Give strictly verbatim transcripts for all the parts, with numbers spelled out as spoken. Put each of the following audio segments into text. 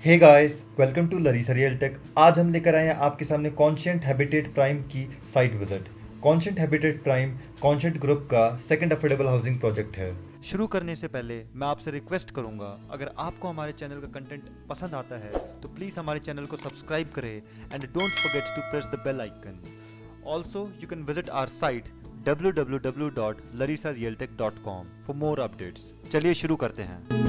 Hey guys, welcome to Larisa Real Tech. आज हम लेकर आए हैं आपके सामने कॉन्शिएंट हैबिटेट प्राइम की site visit. Conscient Habitat Prime Conscient group का सेकंड अफोर्डेबल हाउसिंग प्रोजेक्ट है। शुरू करने से पहले मैं आपसे रिक्वेस्ट करूंगा, अगर आपको हमारे चैनल का कंटेंट पसंद आता है तो प्लीज़ हमारे चैनल को सब्सक्राइब करें and don't forget to press the bell icon. Also you can visit our site W W W dot Larisa Real Tech dot com for more updates. चलिए शुरू करते हैं।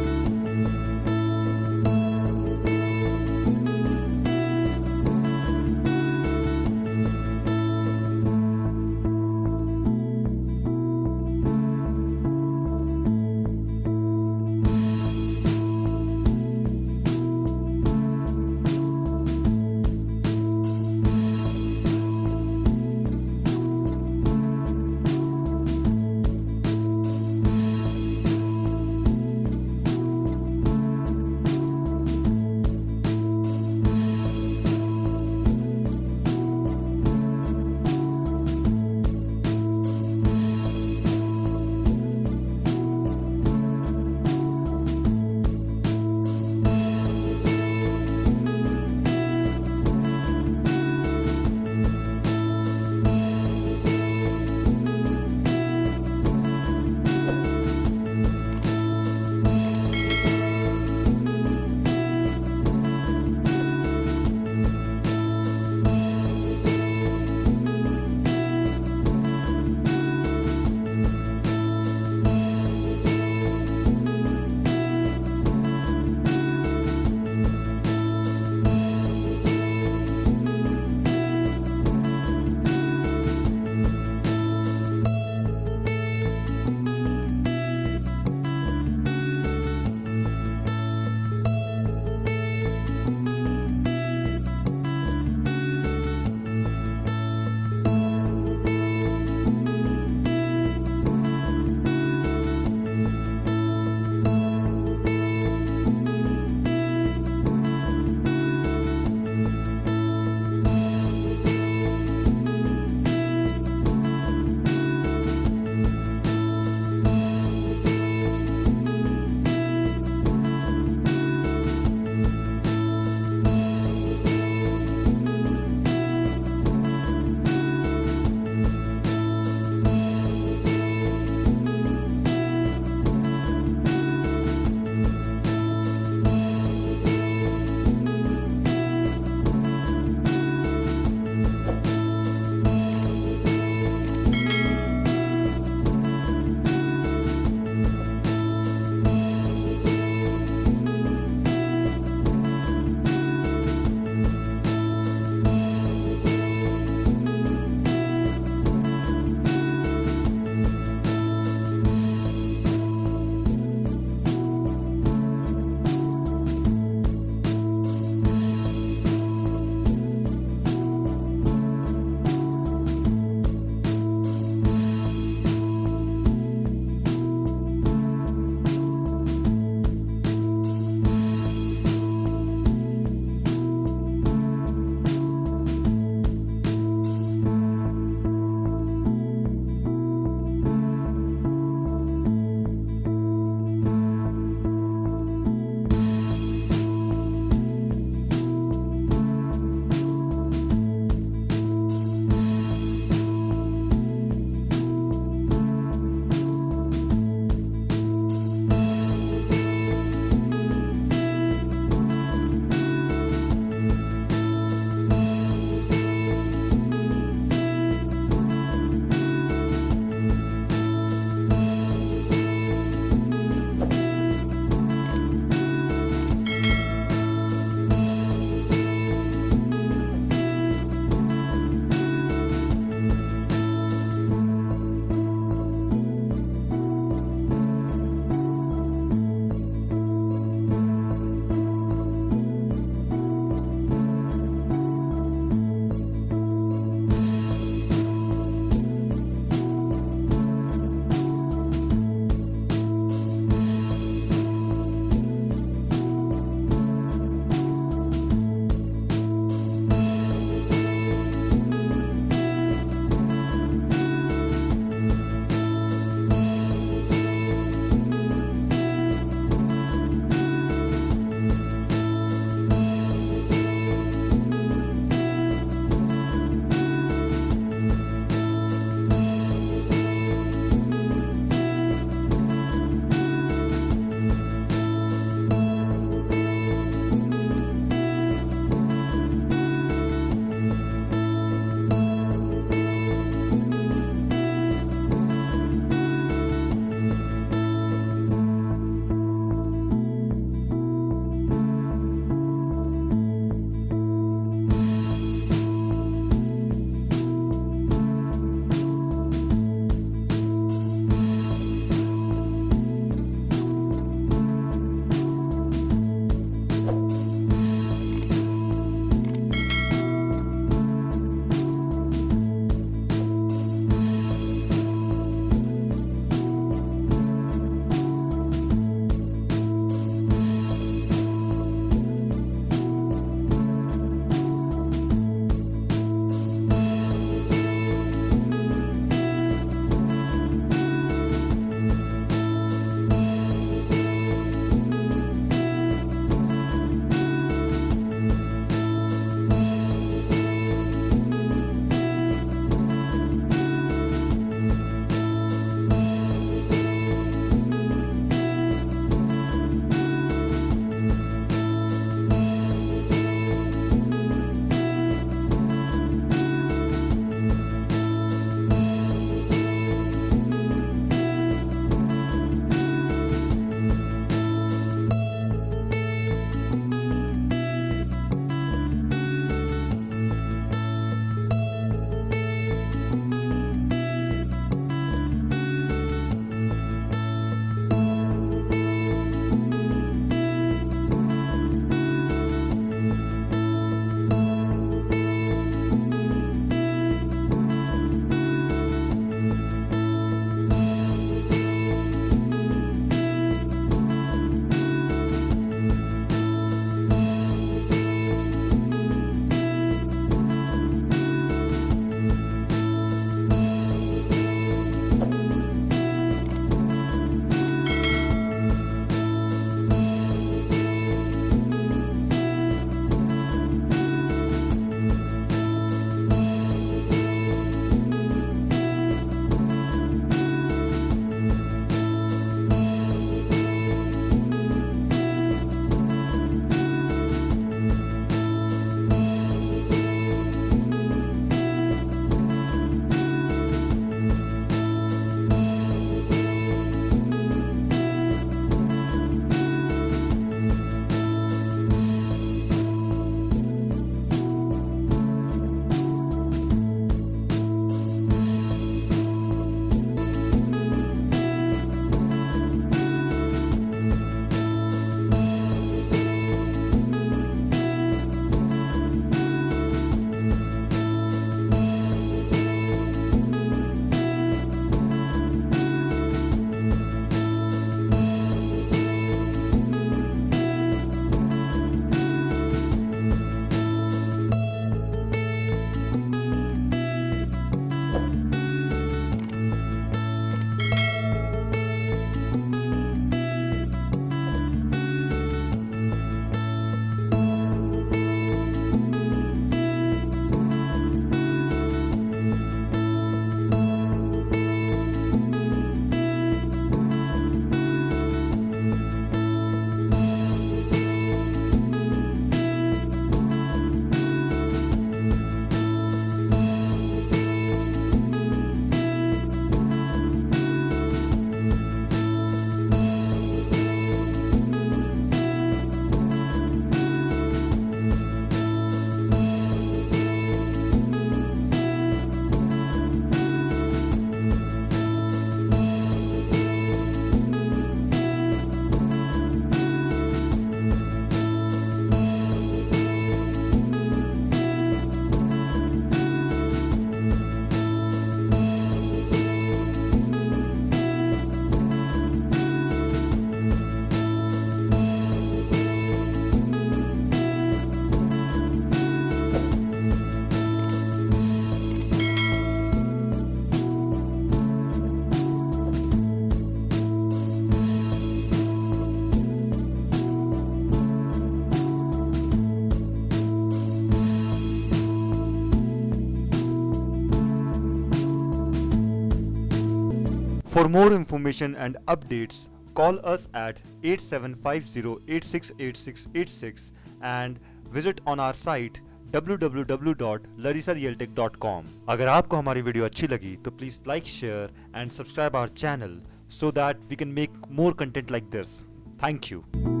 For more information and updates, call us at eight seven five zero eight six eight six eight six and visit on our site w w w dot larisa realtech dot com. अगर आपको हमारी वीडियो अच्छी लगी तो please like, share and subscribe our channel so that we can make more content like this. Thank you.